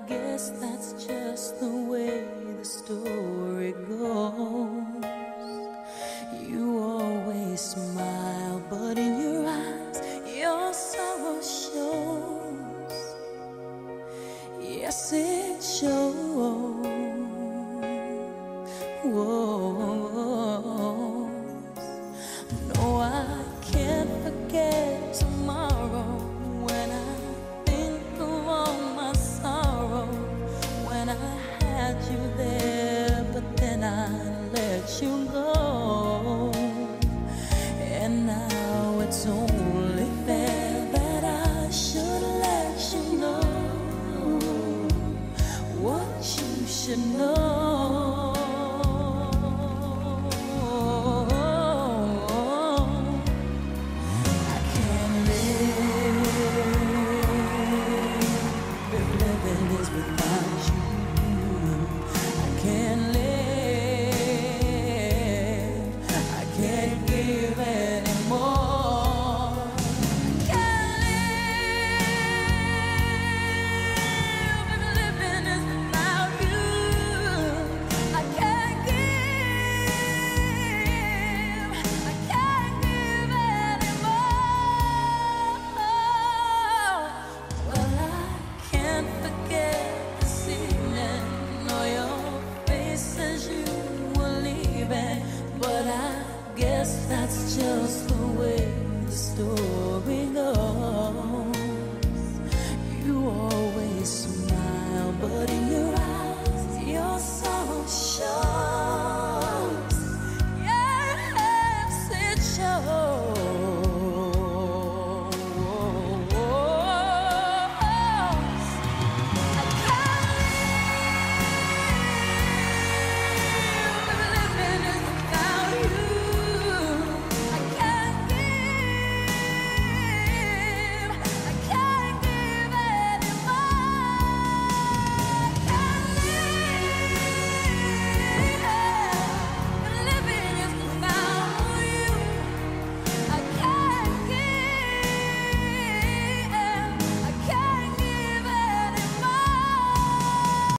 guess that's just the way the story goes. You always smile, but in your eyes, your sorrow shows. Yes, it shows. Whoa. No, I can't forget tomorrow when I think of all my sorrow. When I had you there, but then I let you go. And now it's only fair that I should let you know what you should know.